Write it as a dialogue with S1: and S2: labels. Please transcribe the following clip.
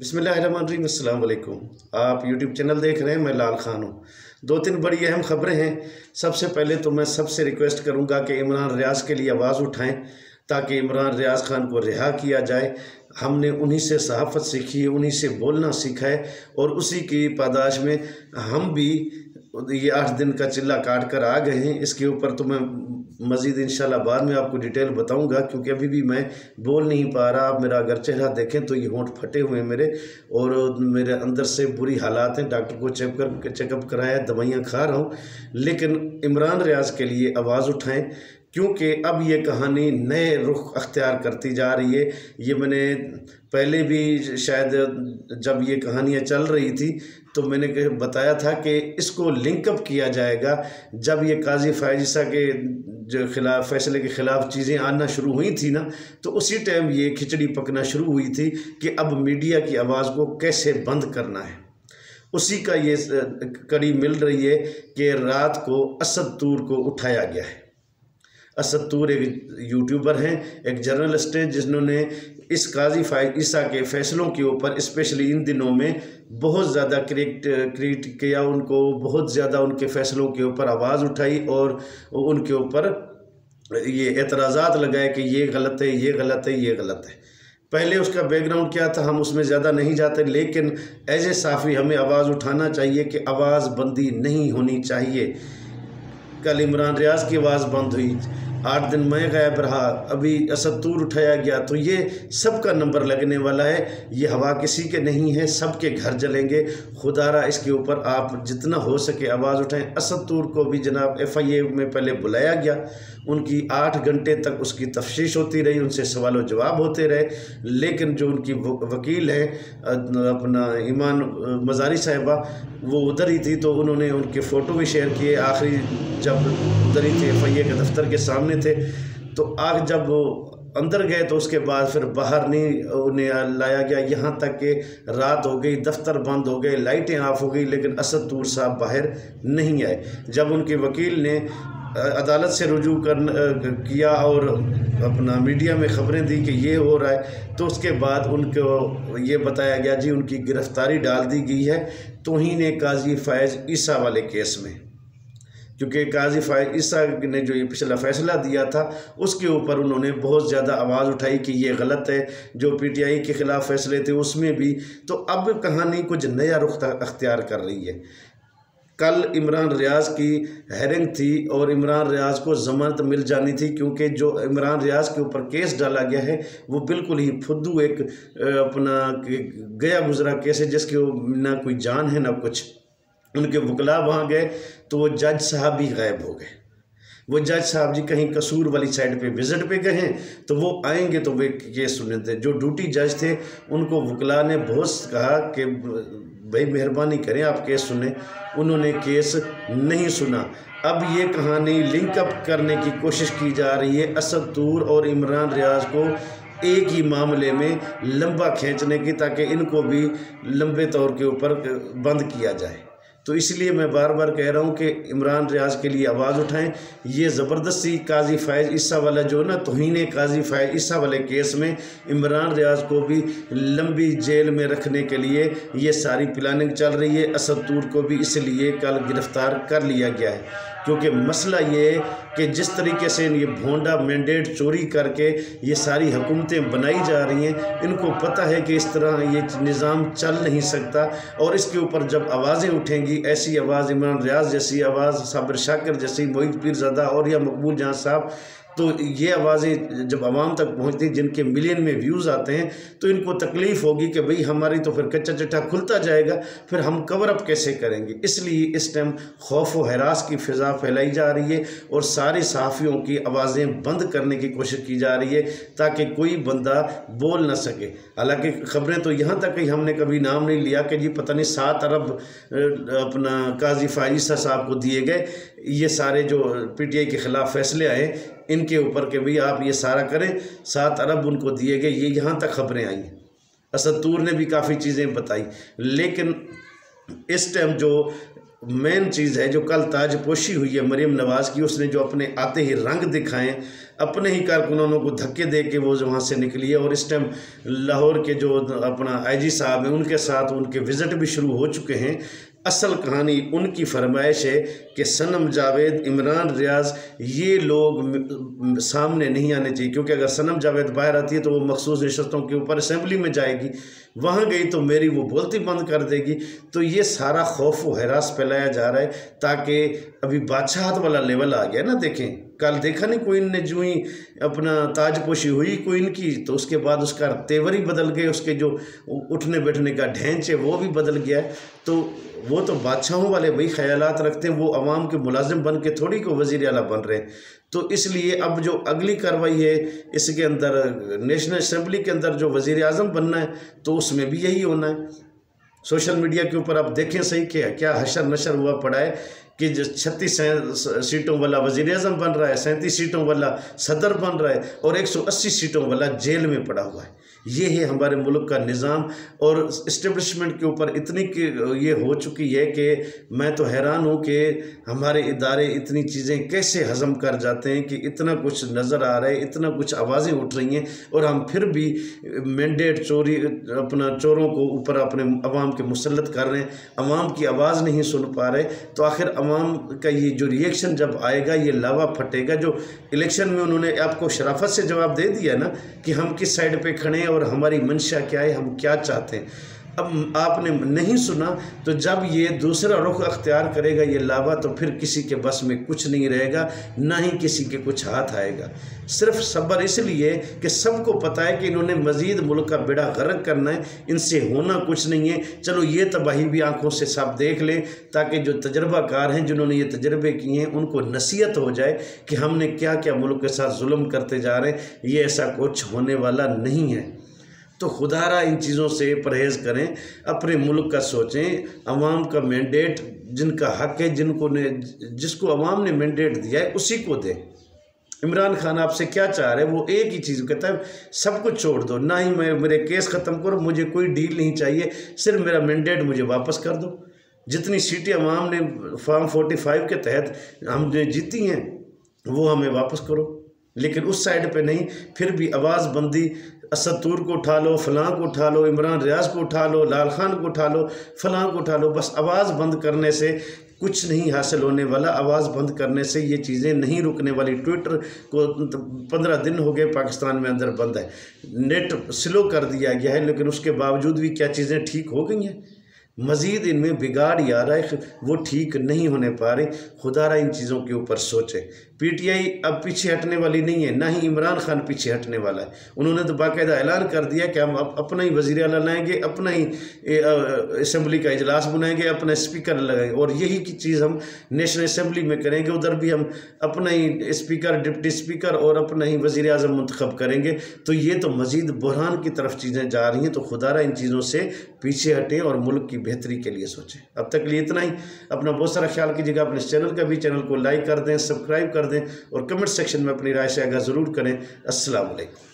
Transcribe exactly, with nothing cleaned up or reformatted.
S1: बिस्मिल्लाहिर्रहमानिर्रहीम, अस्सलाम वालेकुम। आप यूट्यूब चैनल देख रहे हैं, मैं लाल खान हूँ। दो तीन बड़ी अहम खबरें हैं। सबसे पहले तो मैं सबसे रिक्वेस्ट करूँगा कि इमरान रियाज़ के लिए आवाज़ उठाएं ताकि इमरान रियाज़ खान को रिहा किया जाए। हमने उन्हीं से सहाफ़त सीखी है, उन्हीं से बोलना सीखा है और उसी की पादाश में हम भी ये आठ दिन का चिल्ला काट कर आ गए हैं। इसके ऊपर तो मैं मज़ीद इंशाल्लाह बाद में आपको डिटेल बताऊंगा, क्योंकि अभी भी मैं बोल नहीं पा रहा। आप मेरा अगर चेहरा देखें तो ये होंठ फटे हुए हैं मेरे, और मेरे अंदर से बुरी हालात हैं। डॉक्टर को चेक कर चेकअप कराया, दवाइयाँ खा रहा हूँ, लेकिन इमरान रियाज़ के लिए आवाज़ उठाएँ, क्योंकि अब ये कहानी नए रुख अख्तियार करती जा रही है। ये मैंने पहले भी शायद जब ये कहानियाँ चल रही थी तो मैंने बताया था कि इसको लिंकअप किया जाएगा जब ये काजी फ़ायज़ ईसा के जो खिलाफ फैसले के ख़िलाफ़ चीज़ें आना शुरू हुई थी ना, तो उसी टाइम ये खिचड़ी पकना शुरू हुई थी कि अब मीडिया की आवाज़ को कैसे बंद करना है। उसी का ये कड़ी मिल रही है कि रात को असद तूर को उठाया गया है। असद तूर एक यूट्यूबर हैं, एक जर्नलिस्ट हैं, जिन्होंने इस काजी फ़ायज़ ईसा के फ़ैसलों के ऊपर स्पेशली इन दिनों में बहुत ज़्यादा क्रिएट क्रिएट किया, उनको बहुत ज़्यादा उनके फ़ैसलों के ऊपर आवाज़ उठाई और उनके ऊपर ये एतराज़ात लगाए कि ये गलत है, ये गलत है, ये गलत है। पहले उसका बैकग्राउंड क्या था हम उसमें ज़्यादा नहीं जाते, लेकिन एज ए साफ़ी हमें आवाज़ उठाना चाहिए कि आवाज़ बंदी नहीं होनी चाहिए। कल इमरान रियाज़ की आवाज़ बंद हुई, आठ दिन मैं गायब रहा, अभी असद तूर उठाया गया, तो ये सबका नंबर लगने वाला है। ये हवा किसी के नहीं है, सबके घर जलेंगे। खुदारा इसके ऊपर आप जितना हो सके आवाज़ उठाएं। असद तूर को भी जनाब एफ आई ए में पहले बुलाया गया, उनकी आठ घंटे तक उसकी तफ्तीश होती रही, उनसे सवाल व जवाब होते रहे, लेकिन जो उनकी वकील है अपना ईमान मज़ारी साहिबा, वो उधर ही थी, तो उन्होंने उनके फ़ोटो भी शेयर किए। आखिरी जब उधर ही थे, एफ आई ए के दफ्तर के सामने थे, तो आग जब अंदर गए तो उसके बाद फिर बाहर नहीं उन्हें लाया गया। यहाँ तक कि रात हो गई, दफ्तर बंद हो गए, लाइटें ऑफ हो गई, लेकिन असद तूर साहब बाहर नहीं आए। जब उनके वकील ने अदालत से रुजू कर किया और अपना मीडिया में ख़बरें दी कि ये हो रहा है, तो उसके बाद उनको ये बताया गया जी उनकी गिरफ़्तारी डाल दी गई है तौहीन काजी फ़ायज़ ईसा वाले केस में, क्योंकि काजी फ़ायज़ ईसा ने जो ये पिछला फ़ैसला दिया था उसके ऊपर उन्होंने बहुत ज़्यादा आवाज़ उठाई कि ये गलत है। जो पी टी आई के ख़िलाफ़ फ़ैसले थे उसमें भी, तो अब कहानी कुछ नया रुख अख्तियार कर रही है। कल इमरान रियाज़ की हेयरिंग थी और इमरान रियाज़ को ज़मानत मिल जानी थी, क्योंकि जो इमरान रियाज़ के ऊपर केस डाला गया है वो बिल्कुल ही फुद्दू एक अपना गया गुजरा केस है, जिसके ना कोई जान है ना कुछ। उनके वकला वहाँ गए तो वो जज साहब भी गायब हो गए। वो जज साहब जी कहीं कसूर वाली साइड पे विज़िट पे गए हैं, तो वो आएंगे तो वे केस सुने थे। जो ड्यूटी जज थे उनको वकला ने बहुत कहा कि भाई मेहरबानी करें आप केस सुने, उन्होंने केस नहीं सुना। अब ये कहानी लिंकअप करने की कोशिश की जा रही है असद तूर और इमरान रियाज़ को एक ही मामले में लंबा खींचने की, ताकि इनको भी लंबे तौर के ऊपर बंद किया जाए। तो इसलिए मैं बार बार कह रहा हूँ कि इमरान रियाज़ के लिए आवाज़ उठाएं। ये ज़बरदस्ती काजी फ़ायज़ ईसा वाला जो ना तौहीन काजी फ़ायज़ ईसा वाले केस में इमरान रियाज़ को भी लंबी जेल में रखने के लिए ये सारी प्लानिंग चल रही है। असद तूर को भी इसलिए कल गिरफ़्तार कर लिया गया है, क्योंकि मसला ये है कि जिस तरीके से ये भोंडा मैंडेट चोरी करके ये सारी हुकूमतें बनाई जा रही हैं, इनको पता है कि इस तरह ये निज़ाम चल नहीं सकता। और इसके ऊपर जब आवाज़ें उठेंगी, ऐसी आवाज़ इमरान रियाज़ जैसी आवाज़, साबिर शाकिर जैसी, मोहित पीरज़ादा और या मकबूल जहाँ साहब, तो ये आवाज़ें जब आवाम तक पहुँचती हैं जिनके मिलियन में व्यूज़ आते हैं, तो इनको तकलीफ़ होगी कि भाई हमारी तो फिर कच्चा चिट्ठा खुलता जाएगा, फिर हम कवर अप कैसे करेंगे। इसलिए इस टाइम खौफ व हरास की फ़िज़ा फैलाई जा रही है और सारे सहाफ़ियों की आवाज़ें बंद करने की कोशिश की जा रही है ताकि कोई बंदा बोल ना सके। हालांकि ख़बरें तो यहाँ तक कि हमने कभी नाम नहीं लिया कि जी पता नहीं सात अरब अपना काजी फ़ायज़ ईसा साहब को दिए गए, ये सारे जो पी टी आई के ख़िलाफ़ फ़ैसले आए इनके ऊपर के भाई आप ये सारा करें, सात अरब उनको दिए गए, ये यहाँ तक खबरें आई। असद तूर ने भी काफ़ी चीज़ें बताई, लेकिन इस टाइम जो मेन चीज़ है जो कल ताजपोशी हुई है मरीम नवाज़ की, उसने जो अपने आते ही रंग दिखाएं, अपने ही कारकुनों को धक्के दे के वो वहाँ से निकली है। और इस टाइम लाहौर के जो अपना आईजी साहब हैं उनके साथ उनके विज़िट भी शुरू हो चुके हैं। असल कहानी उनकी फरमाइश है कि सनम जावेद, इमरान रियाज ये लोग सामने नहीं आने चाहिए, क्योंकि अगर सनम जावेद बाहर आती है तो वो मखसूस नशस्तों के ऊपर असम्बली में जाएगी, वहाँ गई तो मेरी वो बोलती बंद कर देगी। तो ये सारा खौफ व हरास फैलाया जा रहा है ताकि अभी बादशाहत वाला लेवल आ गया ना। देखें कल देखा नहीं क्वीन ने जो ही अपना ताजपोशी हुई क्वीन की, तो उसके बाद उसका तेवर ही बदल गए, उसके जो उठने बैठने का ढांचे वो भी बदल गया है। तो वो तो बादशाहों वाले वही ख्यालात रखते हैं, वो अवाम के मुलाजिम बन के थोड़ी को वज़ीर आला बन रहे हैं। तो इसलिए अब जो अगली कार्रवाई है इसके अंदर नेशनल असम्बली के अंदर जो वज़ीर आज़म बनना है तो उसमें भी यही होना है। सोशल मीडिया के ऊपर आप देखें सही क्या क्या हशर नशर हुआ पड़ा है कि जो छत्तीस सीटों वाला वज़ीर आज़म बन रहा है, सैंतीस सीटों वाला सदर बन रहा है और एक सौ अस्सी सीटों वाला जेल में पड़ा हुआ है। ये है हमारे मुल्क का निज़ाम। और इस्टेब्लिशमेंट के ऊपर इतनी ये हो चुकी है कि मैं तो हैरान हूँ कि हमारे इदारे इतनी चीज़ें कैसे हज़म कर जाते हैं कि इतना कुछ नज़र आ रहा है, इतना कुछ आवाज़ें उठ रही हैं और हम फिर भी मैंडेट चोरी अपना चोरों को ऊपर अपने अवाम के मुसल्लत कर रहे हैं, अवाम की आवाज़ नहीं सुन पा रहे। तो आखिर अवाम का ये जो रिएक्शन जब आएगा ये लावा फटेगा। जो इलेक्शन में उन्होंने आपको शराफत से जवाब दे दिया ना कि हम किस साइड पे खड़े हैं और हमारी मंशा क्या है, हम क्या चाहते हैं। अब आपने नहीं सुना तो जब ये दूसरा रुख अख्तियार करेगा ये लावा, तो फिर किसी के बस में कुछ नहीं रहेगा, ना ही किसी के कुछ हाथ आएगा। सिर्फ सब्र इसलिए कि सबको पता है कि इन्होंने मज़ीद मुल्क का बेड़ा गर्क करना है, इनसे होना कुछ नहीं है। चलो ये तबाही भी आंखों से सब देख लें ताकि जो तजर्बाकार हैं जिन्होंने ये तजर्बे किए हैं उनको नसीहत हो जाए कि हमने क्या क्या मुल्क के साथ जुल्म करते जा रहे हैं, ये ऐसा कुछ होने वाला नहीं है। तो खुदारा इन चीज़ों से परहेज़ करें, अपने मुल्क का सोचें, अवाम का मैंडेट जिनका हक है, जिनको ने जिसको अवाम ने मैंडेट दिया है उसी को दें। इमरान खान आपसे क्या चाह रहे हैं? वो एक ही चीज़ कहता है सब कुछ छोड़ दो, ना ही मैं मेरे केस ख़त्म करो, मुझे कोई डील नहीं चाहिए, सिर्फ मेरा मैंडेट मुझे वापस कर दो। जितनी सीटें अवाम ने फॉर्म फोर्टी फाइव के तहत हमने जीती हैं वो हमें वापस करो। लेकिन उस साइड पे नहीं, फिर भी आवाज़ बंदी, असद तूर को उठा लो, फ़लाँ को उठा लो, इमरान रियाज को उठा लो, लाल खान को उठा लो, फ़लाँ को उठा लो। बस आवाज़ बंद करने से कुछ नहीं हासिल होने वाला, आवाज़ बंद करने से ये चीज़ें नहीं रुकने वाली। ट्विटर को पंद्रह दिन हो गए पाकिस्तान में अंदर बंद है, नेट स्लो कर दिया गया है, लेकिन उसके बावजूद भी क्या चीज़ें ठीक हो गई हैं? मज़ीद इनमें बिगाड़ ही आ रहा है, वो ठीक नहीं होने पा रहे। खुदारा इन चीज़ों के ऊपर सोचे। पीटीआई अब पीछे हटने वाली नहीं है, ना ही इमरान खान पीछे हटने वाला है। उन्होंने तो बाकायदा ऐलान कर दिया कि हम अपना ही वज़ीर आला लाएंगे, अपना ही असम्बली का इजलास बुलाएंगे, अपना स्पीकर लगाएंगे और यही की चीज़ हम नेशनल असम्बली में करेंगे। उधर भी हम अपना ही स्पीकर, डिप्टी स्पीकर और अपना ही वज़ीर आज़म मुंतखब करेंगे। तो ये तो मज़ीद बुरहान की तरफ चीज़ें जा रही हैं। तो खुदारा इन चीज़ों से पीछे हटें और मुल्क की बेहतरी के लिए सोचें। अब तक लिए इतना ही। अपना बहुत सारा ख्याल कीजिएगा। अपने चैनल का भी चैनल को लाइक कर दें, सब्सक्राइब कर दें और कमेंट सेक्शन में अपनी राय से आगाह ज़रूर करें। अस्सलाम वालेकुम।